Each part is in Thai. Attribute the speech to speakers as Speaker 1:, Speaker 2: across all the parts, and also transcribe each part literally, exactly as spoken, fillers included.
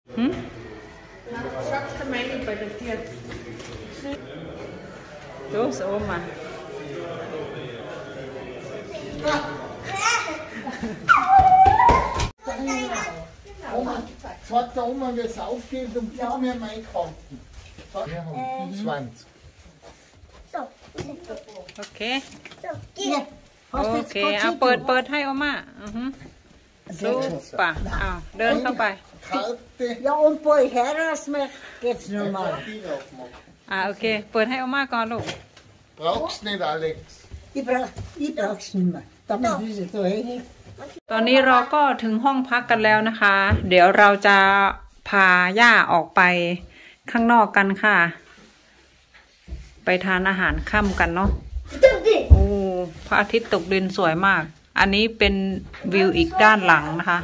Speaker 1: Hm? Los, Oma.
Speaker 2: Oma, sagt der Oma, wie es aufgeht und gib mir meine Karten. zwanzig.
Speaker 3: So.
Speaker 1: Okay.
Speaker 3: So, hier.
Speaker 1: โอเคเอาเปิดเปิดให้โอมาอือฮึซุปป่ะอ้าวเดินเข้าไป
Speaker 2: Karte.
Speaker 4: Ja, und bei Herrasmech geht's normal.
Speaker 1: อ่าโอเคเปิดให้โอมาก่อนลูก
Speaker 2: Brauchst nicht, Alex.
Speaker 4: Ich brauch, ich brauch's nicht mehr. Damit ist es so hängen.
Speaker 1: ตอนนี้เราก็ถึงห้องพักกันแล้วนะคะ เดี๋ยวเราจะพาย่าออกไปข้างนอกกันค่ะ ไปทานอาหารค่ำกันเนาะโอ้พระอาทิตย์ตกดินสวยมาก อันนี้เป็นวิวอีกด้านหลังนะคะ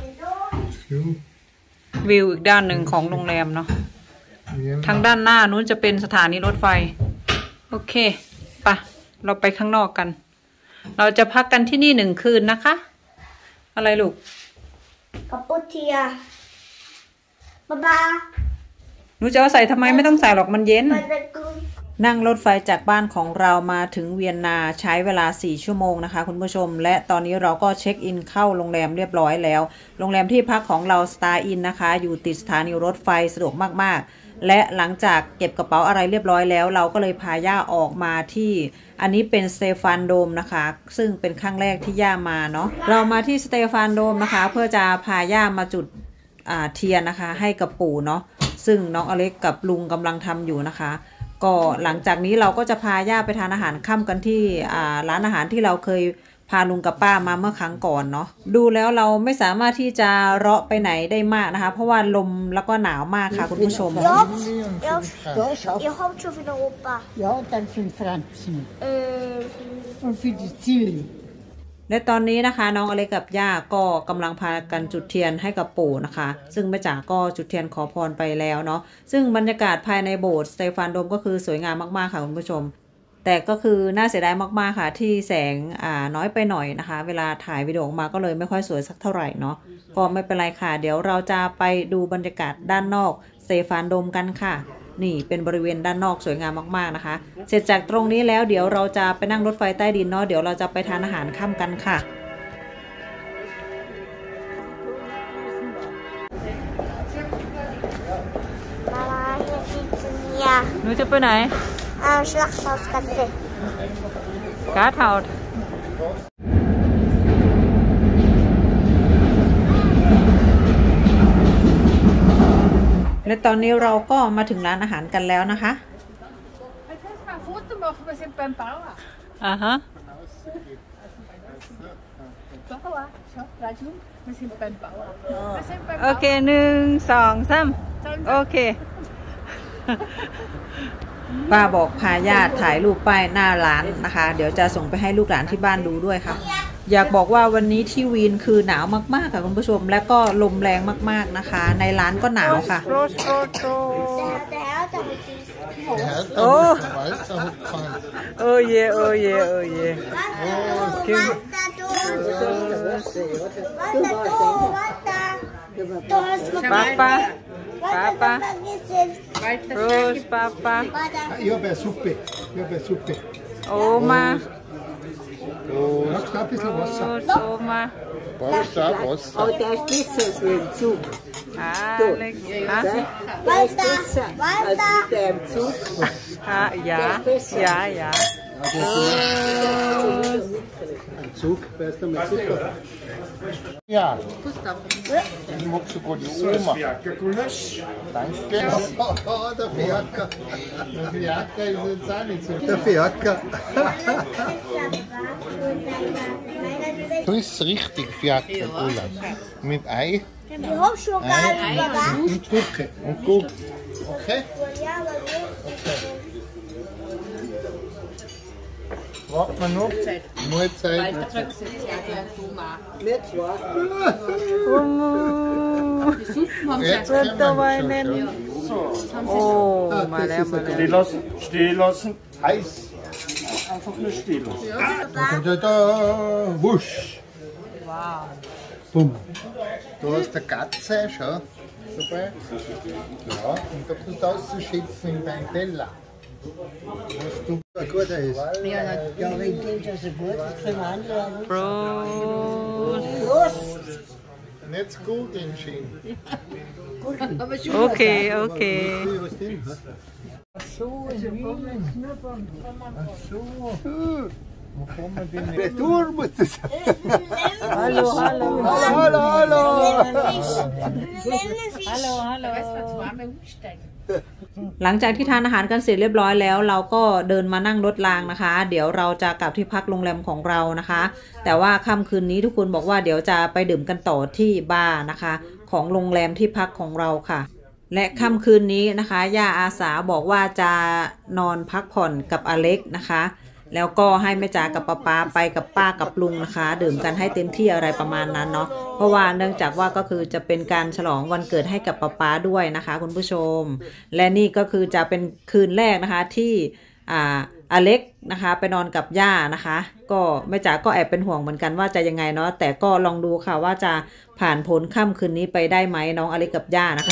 Speaker 1: วิวอีกด้านหนึ่งของโรงแรมเนาะทางด้านหน้านู้นจะเป็นสถานีรถไฟโอเคปะเราไปข้างนอกกัน เราจะพักกันที่นี่หนึ่งคืนนะคะอะไรลูก
Speaker 3: Kaputt hier. Baba.
Speaker 1: หนูจะเอาใส่ทำไมไม่ต้องใส่หรอกมันเย็น
Speaker 3: Baba.
Speaker 1: นั่งรถไฟจากบ้านของเรามาถึงเวียนนาใช้เวลาสี่ชั่วโมงนะคะคุณผู้ชมและตอนนี้เราก็เช็คอินเข้าโรงแรมเรียบร้อยแล้วโรงแรมที่พักของเรา Star Inn นะคะอยู่ติดสถานีรถไฟสะดวกมากๆและหลังจากเก็บกระเป๋าอะไรเรียบร้อยแล้วเราก็เลยพาย่าออกมาที่อันนี้เป็นสเตฟานโดมนะคะซึ่งเป็นครั้งแรกที่ย่ามาเนาะเรามาที่สเตฟานโดมนะคะเพื่อจะพาย่ามาจุดเทียนนะคะให้กับปู่เนาะซึ่งน้องอเล็กกับลุงกำลังทำอยู่นะคะก็หลังจากนี้เราก็จะพาย่าไปทานอาหารค่ำกันที่ร้านอาหารที่เราเคยพาลุงกับป้ามาเมื่อครั้งก่อนเนาะดูแล้วเราไม่สามารถที่จะเราะไปไหนได้มากนะคะเพราะว่าลมแล้วก็หนาวมากค่ะคุณผู้ชม
Speaker 3: Jobs.
Speaker 4: Ja, schau.
Speaker 3: Ihr habt schon für Europa.
Speaker 4: Ja, dann für den Franzen.
Speaker 3: Äh,
Speaker 4: Und für die Zilli.
Speaker 1: และตอนนี้นะคะน้องอเล็กกับย่าก็กำลังพากันจุดเทียนให้กับปู่นะคะซึ่งแม่จ๋าก็จุดเทียนขอพรไปแล้วเนาะซึ่งบรรยากาศภายในโบสถ์สเตฟานโดมก็คือสวยงามมากๆค่ะคุณผู้ชมแต่ก็คือน่าเสียดายมากๆค่ะที่แสงอ่าน้อยไปหน่อยนะคะเวลาถ่ายวิดีโอออกมาก็เลยไม่ค่อยสวยสักเท่าไหร่เนาะก็ไม่เป็นไรค่ะเดี๋ยวเราจะไปดูบรรยากาศด้านนอกสเตฟานโดมกันค่ะนี่เป็นบริเวณด้านนอกสวยงามมากๆนะคะเสร็จจากตรงนี้แล้วเดี๋ยวเราจะไปนั่งรถไฟใต้ดินเนาะเดี๋ยวเราจะไปทานอาหารค่ำกันค่ะหนูจะไปไหน
Speaker 3: Am Schlachthaus Katze.
Speaker 1: กาเทาและตอนนี้เราก็มาถึงร้านอาหารกันแล้วนะคะอ่าฮะโอเคหนึ่งสองสามโอเคป้าบอกพาญาติถ่ายรูปป้ายหน้าร้านนะคะเดี๋ยวจะส่งไปให้ลูกหลานที่บ้านดูด้วยค่ะอยากบอกว่าวันนี้ที่วีนคือหนาวมากๆค่ะคุณผู้ชมและก็ลมแรงมากๆนะคะในร้านก็หนาวค่ะโอ้โอ้เยโอ้เยโอ้เยPapa, Papa, Rose, Papa.
Speaker 2: Ich habe eine Suppe. Ich habe eine Suppe.
Speaker 1: Oma.
Speaker 2: Brauchst du ein bisschen Wasser?
Speaker 1: Rose, Oma.
Speaker 2: Brauchst du auch Wasser?
Speaker 4: Aber der ist besser als mit dem Zug.
Speaker 1: Alex. Ah,
Speaker 4: Der ist besser als mit dem Zug.
Speaker 1: ah, ja, ja, ja.
Speaker 2: Ein Zug, weißt du, mit Zucker. Ja. Ich mag sogar die Oma. Danke. Oh, der Fiaker. Der Fiaker ist jetzt auch nicht so. Der Fiaker. Das ist richtig Fiaker, Ulla. Mit Ei.
Speaker 3: Die Hochschokolade, Baba.
Speaker 2: Und Gurke. Und Gurke. Okay? Okay. Warten wir noch. Mahlzeit.
Speaker 4: Nicht wahr?
Speaker 2: Jetzt können wir schon.
Speaker 1: Oh, mal her, mal her.
Speaker 5: Stehen lassen, stehen lassen, heiß. Einfach nur stehen lassen.
Speaker 2: Da, da, da, wusch.
Speaker 1: Wow.
Speaker 2: Bumm. Da hast du eine Katze, schau. Super. Ja, und da kannst du ausschöpfen in dein Teller. Was du gut ist.
Speaker 4: Ja, wenn dem das so gut ist, können wir andere.
Speaker 1: Prost.
Speaker 2: Nicht zu gut in Schien.
Speaker 1: Okay, okay.
Speaker 2: Was denn? Ach so, in Wien. Ach so. Wo kommen wir denn? Retour muss das sein.
Speaker 1: Hallo, hallo.
Speaker 2: Hallo, hallo.
Speaker 1: Hallo, hallo หลังจากที่ทานอาหารกันเสร็จเรียบร้อยแล้วเราก็เดินมานั่งรถรางนะคะเดี๋ยวเราจะกลับที่พักโรงแรมของเรานะคะแต่ว่าค่ำคืนนี้ทุกคนบอกว่าเดี๋ยวจะไปดื่มกันต่อที่บาร์นะคะของโรงแรมที่พักของเราค่ะและค่ำคืนนี้นะคะย่าอาสาบอกว่าจะนอนพักผ่อนกับอเล็กนะคะแล้วก็ให้แม่จ๋ากับป้าป้าไปกับป้ากับลุงนะคะดื่มกันให้เต็มที่อะไรประมาณนั้นเนาะเพราะว่าเนื่องจากว่าก็คือจะเป็นการฉลองวันเกิดให้กับป้าป้าด้วยนะคะคุณผู้ชมและนี่ก็คือจะเป็นคืนแรกนะคะที่อ่าอเล็กนะคะไปนอนกับย่านะคะก็แม่จ๋าก็แอบเป็นห่วงเหมือนกันว่าจะยังไงเนาะแต่ก็ลองดูค่ะว่าจะผ่านพ้นค่ำคืนนี้ไปได้ไหมน้องอเล็กกับย่านะคะ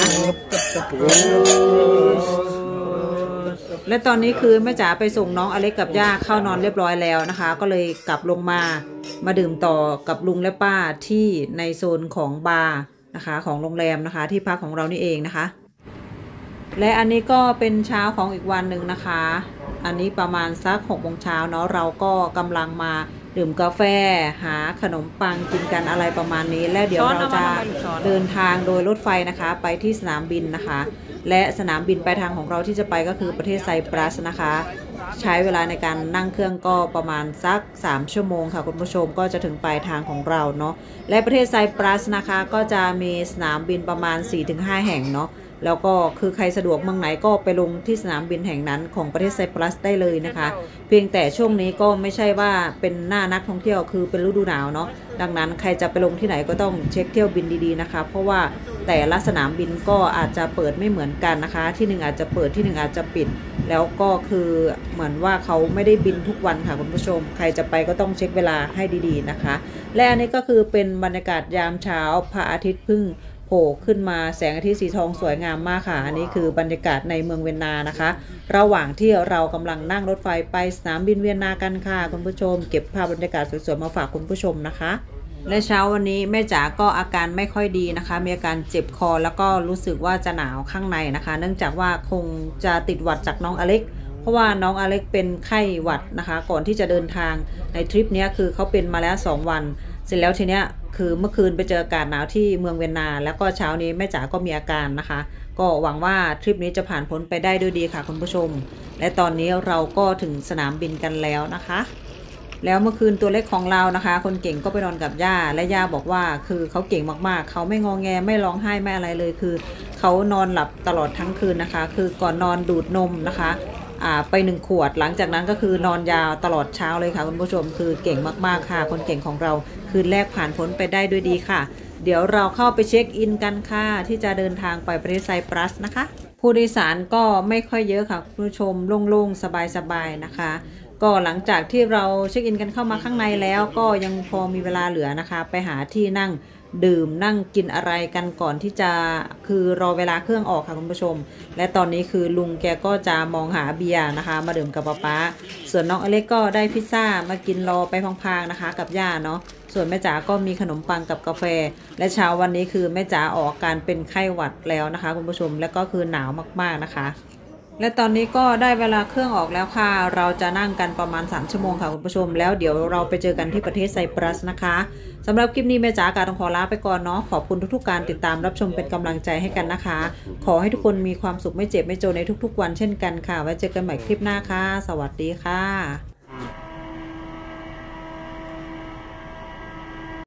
Speaker 1: และตอนนี้คือแม่จ๋าไปส่งน้องอเล็กกับย่าเข้านอนเรียบร้อยแล้วนะคะก็เลยกลับลงมามาดื่มต่อกับลุงและป้าที่ในโซนของบาร์นะคะของโรงแรมนะคะที่พักของเรานี่เองนะคะและอันนี้ก็เป็นเช้าของอีกวันหนึ่งนะคะอันนี้ประมาณสักหกโมงเช้าเนาะเราก็กำลังมาดื่มกาแฟหาขนมปังกินกันอะไรประมาณนี้และเดี๋ยวเราจะเดินทางโดยรถไฟนะคะไปที่สนามบินนะคะและสนามบินปลายทางของเราที่จะไปก็คือประเทศไซปรัสนะคะใช้เวลาในการนั่งเครื่องก็ประมาณสักสามชั่วโมงค่ะคุณผู้ชมก็จะถึงปลายทางของเราเนาะและประเทศไซปรัสนะคะก็จะมีสนามบินประมาณ สี่ถึงห้า แห่งเนาะแล้วก็คือใครสะดวกเมืองไหนก็ไปลงที่สนามบินแห่งนั้นของประเทศไซปรัสได้เลยนะคะเพียงแต่ช่วงนี้ก็ไม่ใช่ว่าเป็นหน้านักท่องเที่ยวคือเป็นฤดูหนาวเนาะดังนั้นใครจะไปลงที่ไหนก็ต้องเช็คเที่ยวบินดีๆนะคะเพราะว่าแต่ละสนามบินก็อาจจะเปิดไม่เหมือนกันนะคะที่หนึ่งอาจจะเปิดที่หนึ่งอาจจะปิดแล้วก็คือเหมือนว่าเขาไม่ได้บินทุกวันค่ะคุณผู้ชมใครจะไปก็ต้องเช็คเวลาให้ดีๆนะคะและอันนี้ก็คือเป็นบรรยากาศยามเช้าพระอาทิตย์เพิ่งโผล่ขึ้นมาแสงอาทิตย์สีทองสวยงามมากค่ะอันนี้คือบรรยากาศในเมืองเวียนนานะคะระหว่างที่เรากำลังนั่งรถไฟไปสนามบินเวียนนากันค่ะคุณผู้ชมเก็บภาพบรรยากาศสวยๆมาฝากคุณผู้ชมนะคะและเช้าวันนี้แม่จ๋าก็อาการไม่ค่อยดีนะคะมีอาการเจ็บคอแล้วก็รู้สึกว่าจะหนาวข้างในนะคะเนื่องจากว่าคงจะติดหวัดจากน้องอเล็กเพราะว่าน้องอเล็กเป็นไข้หวัดนะคะก่อนที่จะเดินทางในทริปนี้คือเขาเป็นมาแล้วสองวันเสร็จแล้วทีเนี้ยคือเมื่อคืนไปเจออากาศหนาวที่เมืองเวียนนาแล้วก็เช้านี้แม่จ๋าก็มีอาการนะคะก็หวังว่าทริปนี้จะผ่านพ้นไปได้ด้วยดีค่ะคุณผู้ชมและตอนนี้เราก็ถึงสนามบินกันแล้วนะคะแล้วเมื่อคืนตัวเล็กของเรานะคะคนเก่งก็ไปนอนกับย่าและย่าบอกว่าคือเขาเก่งมากๆเขาไม่งอแงไม่ร้องไห้ไม่อะไรเลยคือเขานอนหลับตลอดทั้งคืนนะคะคือก่อนนอนดูดนมนะคะอ่าไปหนึ่งขวดหลังจากนั้นก็คือนอนยาวตลอดเช้าเลยค่ะคุณผู้ชมคือเก่งมากๆค่ะคนเก่งของเราคืนแรกผ่านพ้นไปได้ด้วยดีค่ะเดี๋ยวเราเข้าไปเช็คอินกันค่ะที่จะเดินทางไปประเทศไซปรัสนะคะผู้โดยสารก็ไม่ค่อยเยอะค่ะคุณผู้ชมโล่งๆสบายๆนะคะก็หลังจากที่เราเช็คอินกันเข้ามาข้างในแล้วก็ยังพอมีเวลาเหลือนะคะไปหาที่นั่งดื่มนั่งกินอะไรกันก่อนที่จะคือรอเวลาเครื่องออกค่ะคุณผู้ชมและตอนนี้คือลุงแกก็จะมองหาเบียร์นะคะมาดื่มกับป๊าป๊าส่วนน้องอเล็กก็ได้พิซซ่ามากินรอไปพลางๆนะคะกับย่าเนาะส่วนแม่จ๋าก็มีขนมปังกับกาแฟและเช้าวันนี้คือแม่จ๋าออกอาการเป็นไข้หวัดแล้วนะคะคุณผู้ชมและก็คือหนาวมากๆนะคะและตอนนี้ก็ได้เวลาเครื่องออกแล้วค่ะเราจะนั่งกันประมาณสามชั่วโมงค่ะคุณผู้ชมแล้วเดี๋ยวเราไปเจอกันที่ประเทศไซปรัสนะคะสำหรับคลิปนี้แม่จ๋ากาต้องขอลาไปก่อนเนาะขอบคุณทุกๆการติดตามรับชมเป็นกำลังใจให้กันนะคะขอให้ทุกคนมีความสุขไม่เจ็บไม่จนในทุกๆวันเช่นกันค่ะไว้เจอกันใหม่คลิปหน้าค่ะสวัสดีค่ะ